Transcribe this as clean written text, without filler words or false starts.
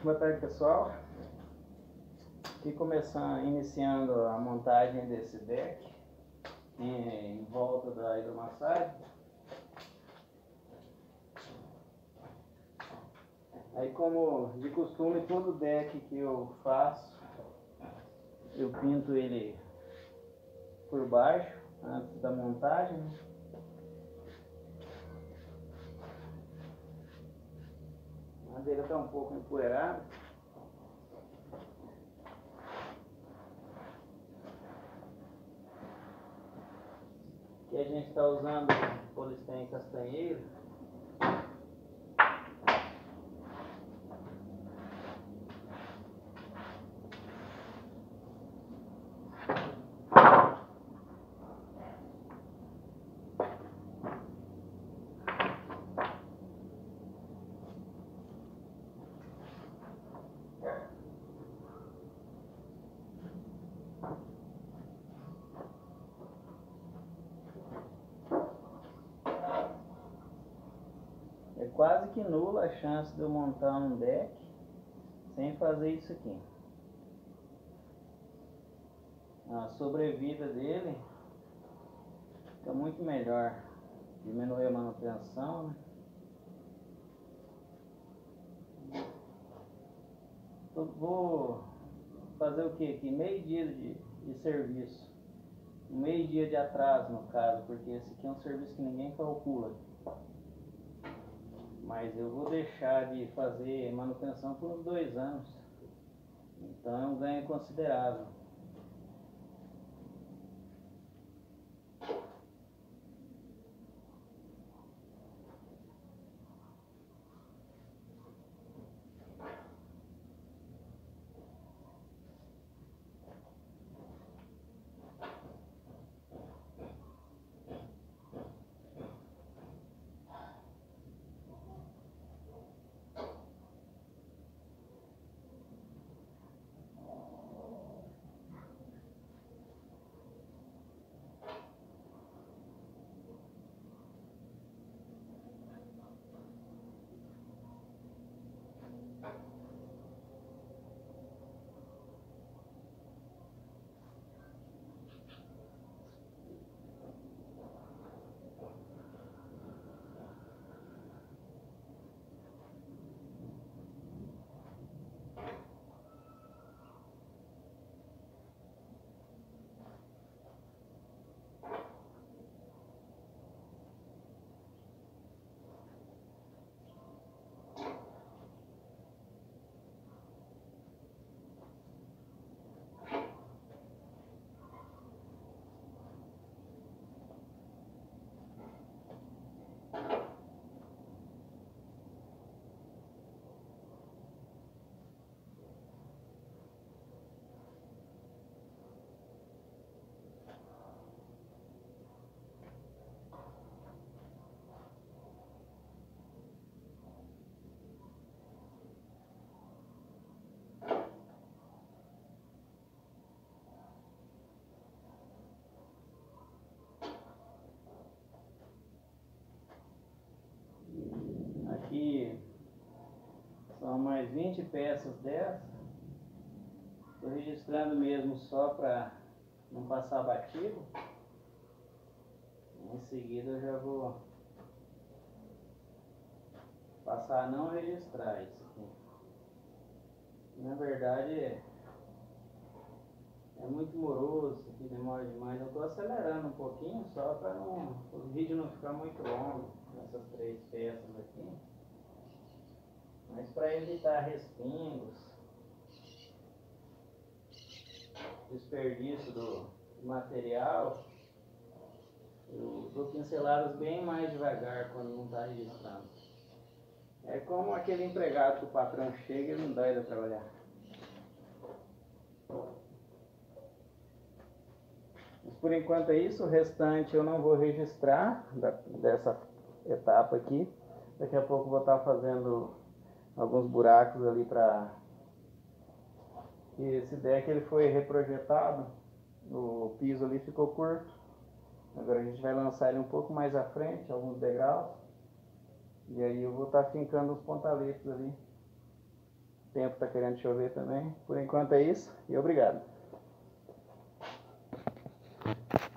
Boa tarde, pessoal. Aqui iniciando a montagem desse deck em volta da hidromassagem. Aí, como de costume, todo deck que eu faço, eu pinto ele por baixo antes da montagem. A madeira está um pouco empoeirada. Aqui a gente está usando polistém castanheiro. É quase que nula a chance de eu montar um deck sem fazer isso aqui. A sobrevida dele fica muito melhor. Diminuir a manutenção, né? Vou fazer o que aqui? Meio dia de serviço. Meio dia de atraso, no caso, porque esse aqui é um serviço que ninguém calcula. Mas eu vou deixar de fazer manutenção por uns 2 anos. Então é um ganho considerável. Aqui são mais 20 peças dessas. Estou registrando mesmo só para não passar batido. Em seguida eu já vou passar a não registrar isso aqui. Na verdade é muito moroso, isso aqui demora demais. Eu estou acelerando um pouquinho só para o vídeo não ficar muito longo nessas 3 peças aqui. Mas para evitar respingos, desperdício do material, eu dou pinceladas bem mais devagar quando não está registrando. É como aquele empregado que o patrão chega e não dá ele a trabalhar. Mas por enquanto é isso, o restante eu não vou registrar dessa etapa aqui. Daqui a pouco eu vou estar fazendo alguns buracos ali para... Esse deck ele foi reprojetado, o piso ali ficou curto. Agora a gente vai lançar ele um pouco mais à frente, alguns degraus. E aí eu vou estar fincando os pontaletes ali tempo tá querendo chover também. Por enquanto é isso e obrigado.